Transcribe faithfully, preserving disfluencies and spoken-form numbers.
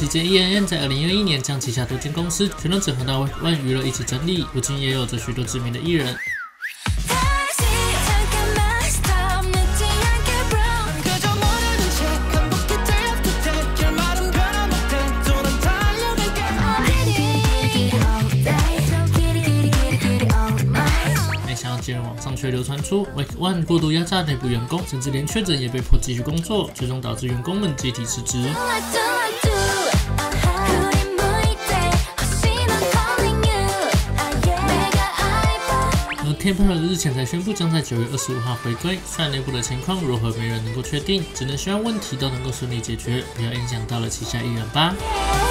J E N M 在二零二一年将旗下多间公司全都整合到万娱乐一起整理，如今也有着许多知名的艺人。今日网上却流传出 Wake One 过度压榨内部员工，甚至连确诊也被迫继续工作，最终导致员工们集体辞职。而 Temper 日前才宣布将在九月二十五号回归，虽然内部的情况如何没人能够确定，只能希望问题都能够顺利解决，不要影响到了旗下艺人吧。